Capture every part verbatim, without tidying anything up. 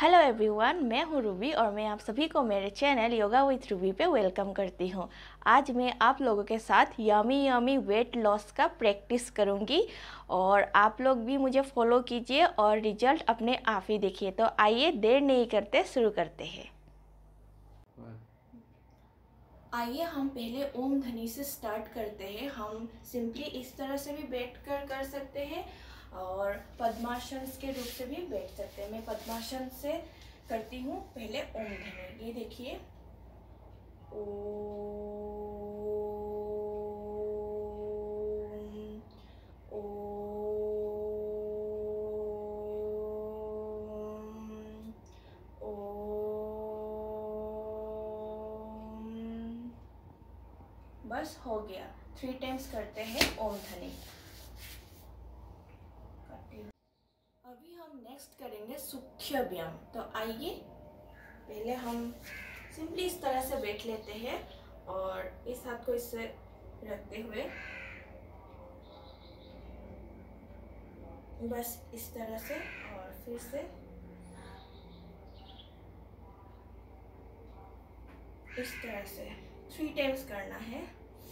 Hello everyone, मैं हूँ Ruby और मैं आप सभी को मेरे चैनल योगा विथ रूबी पे वेलकम करती हूँ। आज मैं आप लोगों के साथ यमी यमी वेट लॉस का प्रैक्टिस करूँगी और आप लोग भी मुझे फॉलो कीजिए और रिजल्ट अपने आप ही देखिए। तो आइए देर नहीं करते, शुरू करते हैं। आइए हम पहले ओम ध्वनि से स्टार्ट करते हैं। हम सिंपली इस तरह से भी बैठ कर कर सकते हैं और पद्मासन के रूप से भी बैठ सकते हैं। मैं पद्मासन से करती हूँ। पहले ओम ध्वनि, ये देखिए, ओम ओम ओम। बस हो गया। थ्री टाइम्स करते हैं ओम ध्वनि। अभी हम नेक्स्ट करेंगे सूक्ष्म व्यायाम। तो आइए पहले हम सिंपली इस तरह से बैठ लेते हैं और इस हाथ को इससे रखते हुए बस इस तरह से, और फिर से इस तरह से थ्री टाइम्स करना है।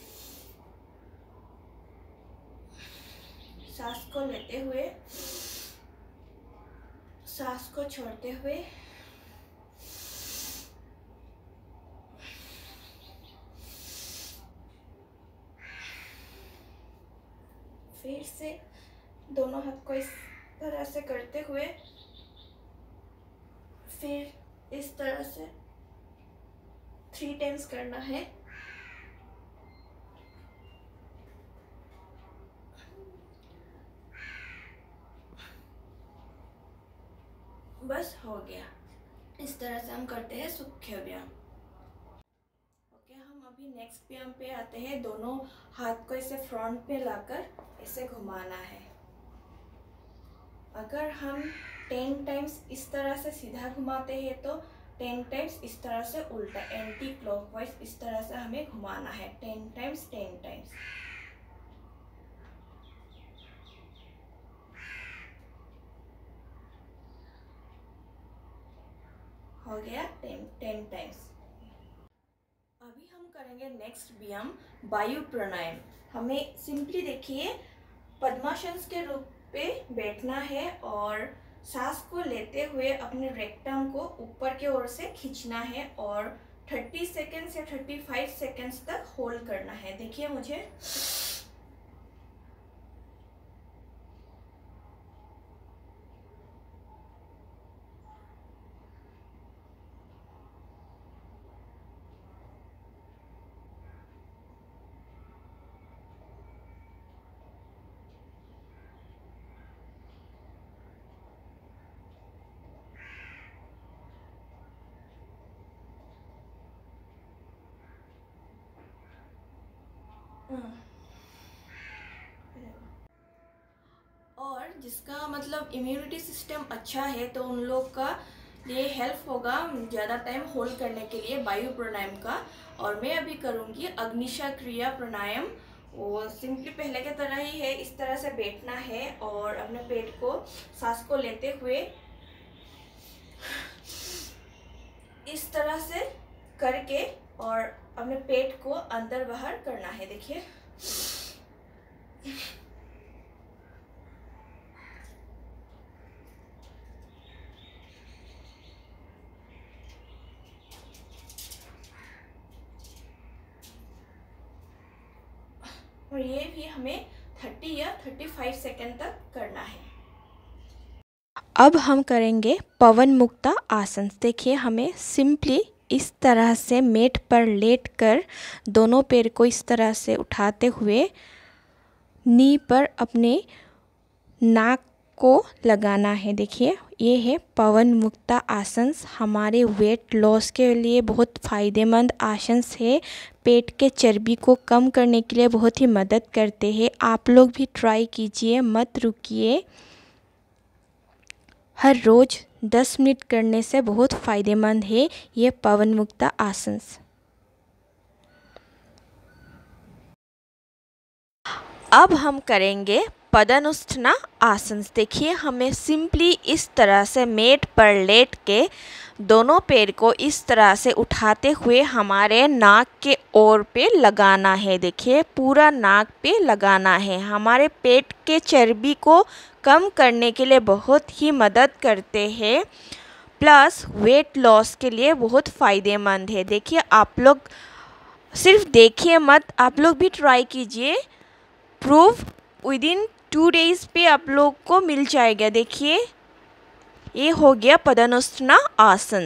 सांस को लेते हुए, सांस को छोड़ते हुए, फिर से दोनों हाथ को इस तरह से करते हुए, फिर इस तरह से थ्री टाइम्स करना है। बस हो गया। इस तरह से हम करते हैं सूक्ष्म व्यायाम। ओके, हम अभी नेक्स्ट व्यायाम पे आते हैं। दोनों हाथ को इसे फ्रंट पे लाकर इसे घुमाना है। अगर हम टेन टाइम्स इस तरह से सीधा घुमाते हैं तो टेन टाइम्स इस तरह से उल्टा एंटी क्लॉकवाइज इस तरह से हमें घुमाना है। Ten times ten times. हो गया टेन टेन टाइम्स। अभी हम करेंगे नेक्स्ट व्यायाम वायु प्राणायाम। हमें सिंपली देखिए पद्मासन के रूप पे बैठना है और सांस को लेते हुए अपने रेक्टम को ऊपर की ओर से खींचना है और तीस सेकेंड से पैंतीस सेकेंड्स तक होल्ड करना है। देखिए मुझे, और जिसका मतलब इम्यूनिटी सिस्टम अच्छा है तो उन लोग का ये हेल्प होगा ज़्यादा टाइम होल्ड करने के लिए वायु प्राणायाम का। और मैं अभी करूँगी अग्निशा क्रिया प्राणायाम। वो सिंपली पहले की तरह ही है। इस तरह से बैठना है और अपने पेट को, सांस को लेते हुए इस तरह से करके और अपने पेट को अंदर बाहर करना है। देखिए, और ये भी हमें तीस या पैंतीस सेकंड तक करना है। अब हम करेंगे पवन मुक्ता आसन। देखिए, हमें सिंपली इस तरह से मेट पर लेटकर दोनों पैर को इस तरह से उठाते हुए नी पर अपने नाक को लगाना है। देखिए, ये है पवन मुक्ता आसन। हमारे वेट लॉस के लिए बहुत फ़ायदेमंद आसन है। पेट के चर्बी को कम करने के लिए बहुत ही मदद करते हैं। आप लोग भी ट्राई कीजिए, मत रुकिए। हर रोज़ दस मिनट करने से बहुत फ़ायदेमंद है ये पवन मुक्ता आसन। अब हम करेंगे पद्मासना आसन। देखिए हमें सिंपली इस तरह से मैट पर लेट के दोनों पैर को इस तरह से उठाते हुए हमारे नाक के ओर पे लगाना है। देखिए पूरा नाक पे लगाना है। हमारे पेट के चर्बी को कम करने के लिए बहुत ही मदद करते हैं, प्लस वेट लॉस के लिए बहुत फ़ायदेमंद है। देखिए आप लोग सिर्फ देखिए मत, आप लोग भी ट्राई कीजिए। Proof within two days पे आप लोग को मिल जाएगा। देखिए ये हो गया पद्मासना आसन।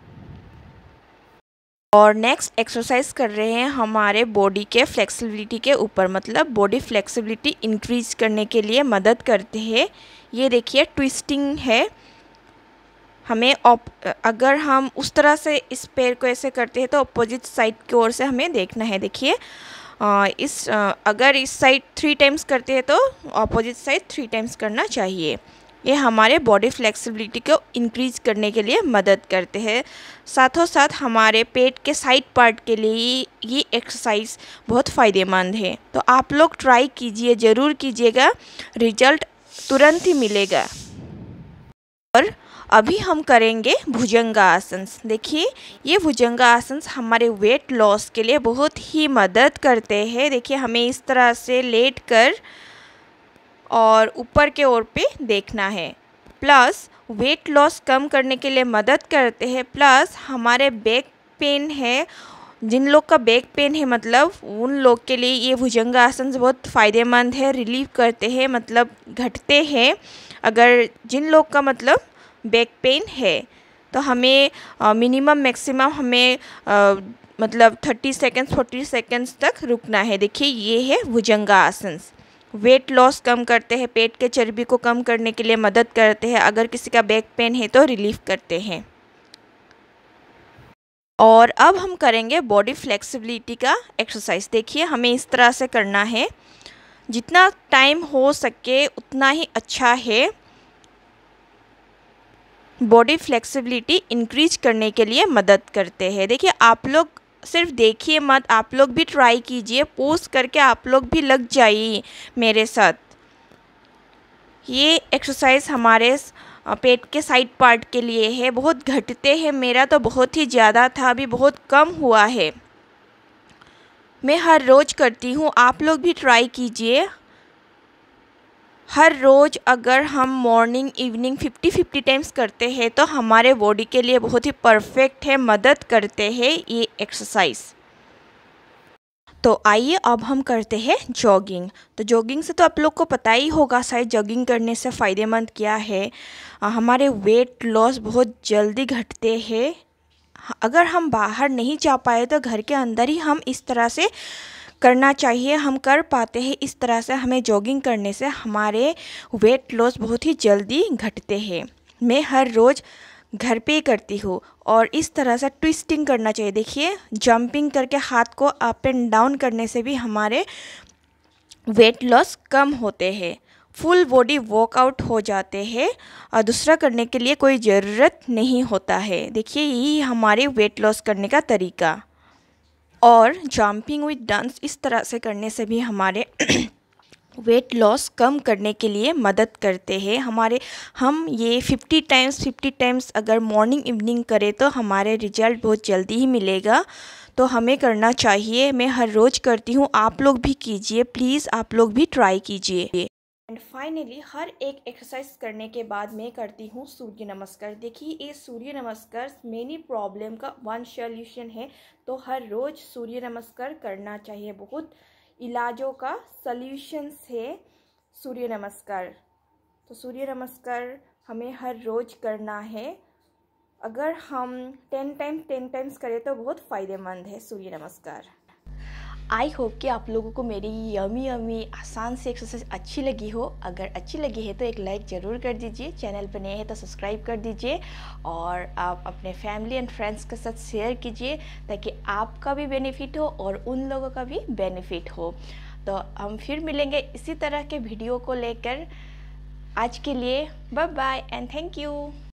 और नेक्स्ट एक्सरसाइज कर रहे हैं हमारे बॉडी के फ्लेक्सिबिलिटी के ऊपर, मतलब बॉडी फ्लेक्सिबिलिटी इंक्रीज करने के लिए मदद करते हैं। ये देखिए ट्विस्टिंग है। हमें अगर हम उस तरह से इस पैर को ऐसे करते हैं तो अपोजिट साइड की ओर से हमें देखना है। देखिए इस अगर इस साइड थ्री टाइम्स करते हैं तो अपोजिट साइड थ्री टाइम्स करना चाहिए। ये हमारे बॉडी फ्लेक्सिबिलिटी को इंक्रीज करने के लिए मदद करते हैं। साथों साथ हमारे पेट के साइड पार्ट के लिए ये एक्सरसाइज बहुत फ़ायदेमंद है। तो आप लोग ट्राई कीजिए, ज़रूर कीजिएगा, रिजल्ट तुरंत ही मिलेगा। और अभी हम करेंगे भुजंगासन। देखिए ये भुजंगासन हमारे वेट लॉस के लिए बहुत ही मदद करते हैं। देखिए हमें इस तरह से लेट कर और ऊपर के ओर पे देखना है, प्लस वेट लॉस कम करने के लिए मदद करते हैं। प्लस हमारे बैक पेन है, जिन लोग का बैक पेन है मतलब उन लोग के लिए ये भुजंगासन बहुत फ़ायदेमंद है, रिलीव करते हैं, मतलब घटते हैं। अगर जिन लोग का मतलब बैक पेन है तो हमें मिनिमम मैक्सिमम हमें आ, मतलब थर्टी सेकेंड्स फोर्टी सेकेंड्स तक रुकना है। देखिए ये है भुजंगासन। वेट लॉस कम करते हैं, पेट के चर्बी को कम करने के लिए मदद करते हैं। अगर किसी का बैक पेन है तो रिलीफ करते हैं। और अब हम करेंगे बॉडी फ्लेक्सिबिलिटी का एक्सरसाइज। देखिए हमें इस तरह से करना है, जितना टाइम हो सके उतना ही अच्छा है। बॉडी फ्लेक्सिबिलिटी इंक्रीज करने के लिए मदद करते हैं। देखिए आप लोग सिर्फ देखिए मत, आप लोग भी ट्राई कीजिए, पोस्ट करके आप लोग भी लग जाइए मेरे साथ। ये एक्सरसाइज हमारे पेट के साइड पार्ट के लिए है। बहुत घटते हैं, मेरा तो बहुत ही ज़्यादा था, अभी बहुत कम हुआ है। मैं हर रोज़ करती हूँ, आप लोग भी ट्राई कीजिए। हर रोज़ अगर हम morning evening fifty fifty times करते हैं तो हमारे बॉडी के लिए बहुत ही परफेक्ट है, मदद करते हैं ये एक्सरसाइज। तो आइए अब हम करते हैं जॉगिंग। तो जॉगिंग से तो आप लोग को पता ही होगा शायद जॉगिंग करने से फ़ायदेमंद क्या है। हमारे वेट लॉस बहुत जल्दी घटते हैं। अगर हम बाहर नहीं जा पाए तो घर के अंदर ही हम इस तरह से करना चाहिए, हम कर पाते हैं। इस तरह से हमें जॉगिंग करने से हमारे वेट लॉस बहुत ही जल्दी घटते हैं। मैं हर रोज़ घर पे ही करती हूँ। और इस तरह से ट्विस्टिंग करना चाहिए। देखिए जंपिंग करके हाथ को अप एंड डाउन करने से भी हमारे वेट लॉस कम होते हैं, फुल बॉडी वर्कआउट हो जाते हैं और दूसरा करने के लिए कोई ज़रूरत नहीं होता है। देखिए यही हमारे वेट लॉस करने का तरीका। और जंपिंग विद डांस इस तरह से करने से भी हमारे वेट लॉस कम करने के लिए मदद करते हैं। हमारे हम ये फिफ्टी टाइम्स फिफ्टी टाइम्स अगर मॉर्निंग इवनिंग करें तो हमारे रिजल्ट बहुत जल्दी ही मिलेगा। तो हमें करना चाहिए। मैं हर रोज़ करती हूँ, आप लोग भी कीजिए, प्लीज़ आप लोग भी ट्राई कीजिए। एंड फाइनली हर एक एक्सरसाइज करने के बाद मैं करती हूँ सूर्य नमस्कार। देखिए ये सूर्य नमस्कार मेनी प्रॉब्लम का वन सॉल्यूशन है। तो हर रोज़ सूर्य नमस्कार करना चाहिए। बहुत इलाजों का सॉल्यूशंस है सूर्य नमस्कार। तो सूर्य नमस्कार हमें हर रोज़ करना है। अगर हम टेन टाइम टेन टाइम्स करें तो बहुत फ़ायदेमंद है सूर्य नमस्कार। आई होप कि आप लोगों को मेरी यमी यमी आसान सी एक्सरसाइज अच्छी लगी हो। अगर अच्छी लगी है तो एक लाइक ज़रूर कर दीजिए, चैनल पर नए हैं तो सब्सक्राइब कर दीजिए और आप अपने फैमिली एंड फ्रेंड्स के साथ शेयर कीजिए ताकि आपका भी बेनिफिट हो और उन लोगों का भी बेनिफिट हो। तो हम फिर मिलेंगे इसी तरह के वीडियो को लेकर। आज के लिए bye bye and thank you.